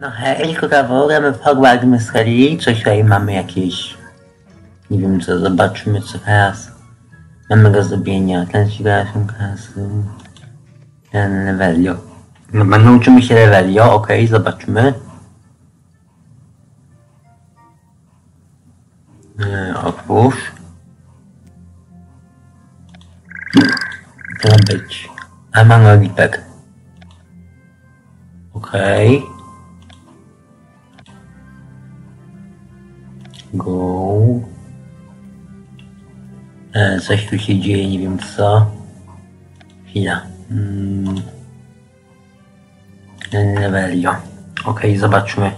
No hej, gramy w Hogwarts Mystery, coś tutaj mamy jakieś... Nie wiem co, zobaczymy co teraz. Mamy do zrobienia, ten ścigaszą kasy. Ten Revelio. No, nauczymy się Revelio, okej, zobaczmy. Otwórz. Co ma być? A Manolipek. Okej. Go. Coś tu się dzieje, nie wiem co. Chwila. Revelio. Okej, zobaczmy.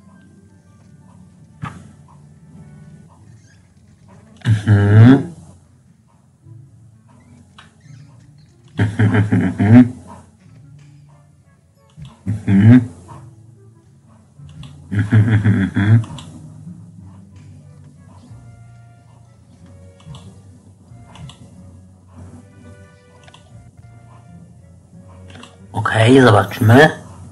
Okej, zobaczmy.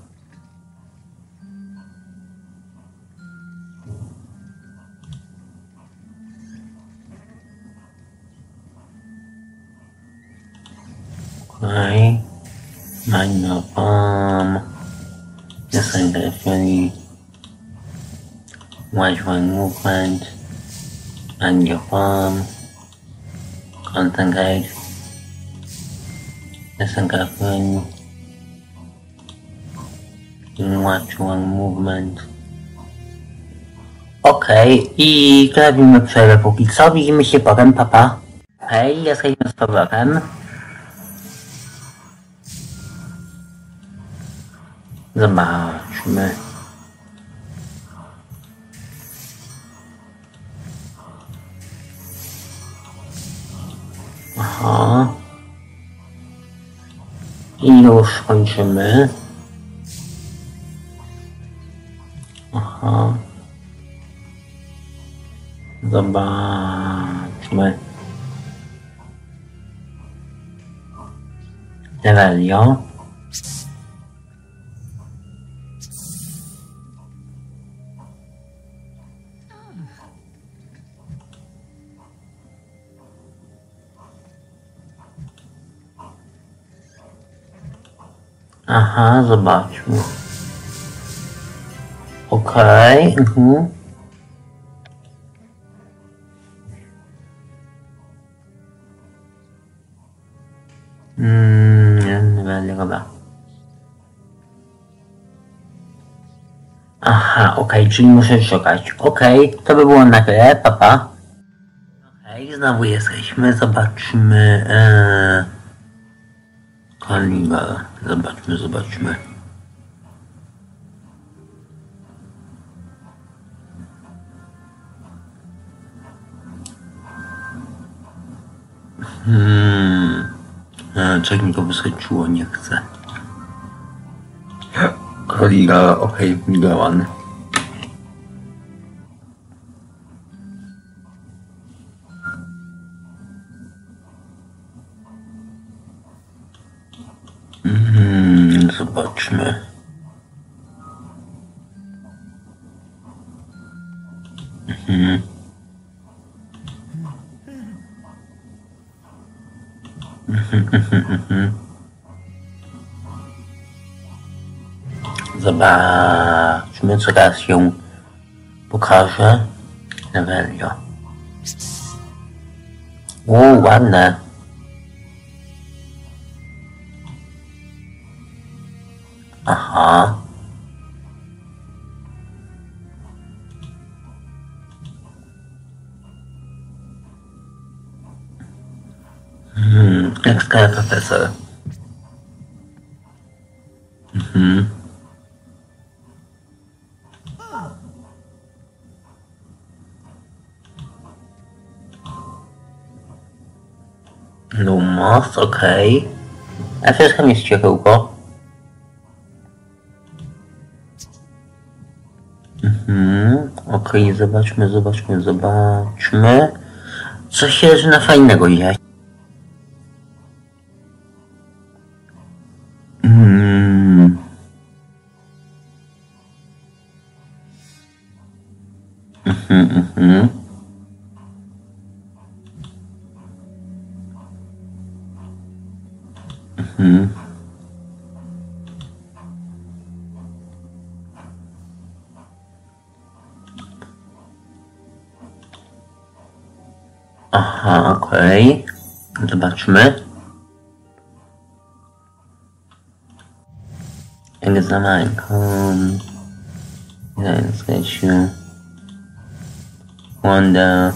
Okej. Magno Palm. Decentrally. Watch one movement. Magno Palm. Concentrate. Decentrally. Watch one movement. Okej, i robimy przerwę póki co. Widzimy się potem, papa. Hej, jesteśmy z powrotem. Zobaczmy. Aha. I już kończymy. Aha. Zobaczmy. Revelio. Aha, zobaczmy. Okej, nie będę dobra. Aha, okej, czyli muszę szukać. Okej, to by było na tyle, papa. Okej, znowu jesteśmy, zobaczmy. Kaliber, zobaczmy. Coś mi to wyskoczyło, nie chcę. Kaliber, okej, Migawan. Zobaczmy. Zobaczmy, co teraz się pokaże. Revelio. O, ładne. Aha. Ekstra profesor. Lumos, okej. A wszystko jest ciepłko. Okej, zobaczmy. Co się zaczyna fajnego dziać. Aha, okej. Zobaczmy. Examine.com. Sketchu. Wanda.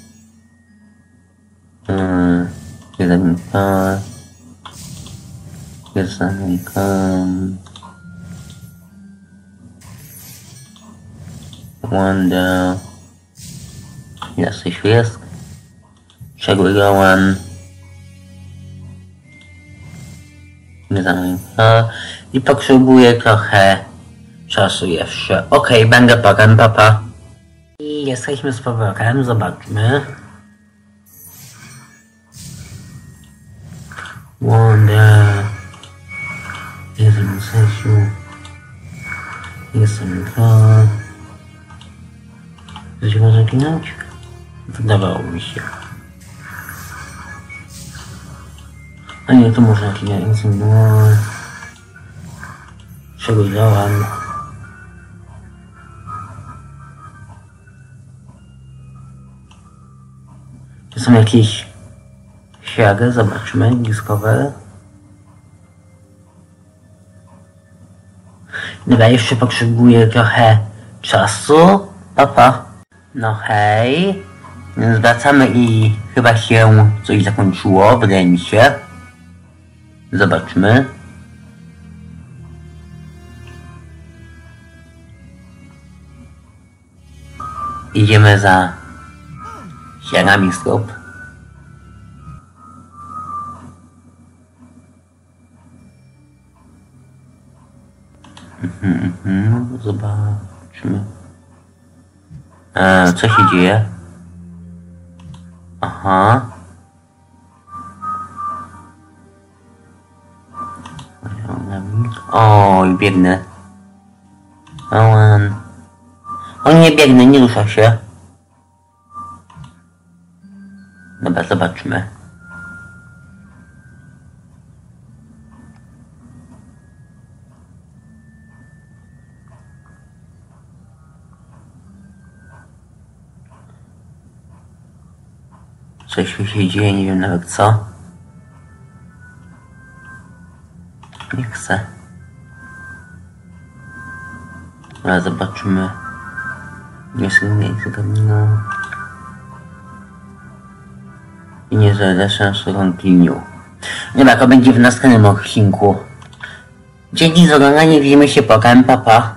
Examine.com. Wanda. Jest coś jest. Przegrałem. I potrzebuję trochę czasu jeszcze. Okej, będę potem, papa. I jesteśmy z powrotem, zobaczmy. Wonder. Jestem w sensu. Jestem to. Coś może ginąć? Wydawało mi się. A nie, to można ginąć. Jestem przeglądałem. To są jakieś ślady, zobaczmy, Discover. Dobra, jeszcze potrzebuję trochę czasu. Papa. No hej. Zwracamy i chyba się coś zakończyło, wydaje mi się. Zobaczmy. Idziemy za ścianami stop. Zobaczmy. Co się dzieje? Aha. Oj, biegnę. O nie, biegnę, nie rusza się. Dobra, zobaczmy. Coś mi się dzieje, nie wiem nawet co. Nie chcę. Ale zobaczymy. Jest miejsce terminu. I nie zależy continue. Dobra, to będzie w następnym odcinku. Dzięki za oglądanie, widzimy się potem, papa.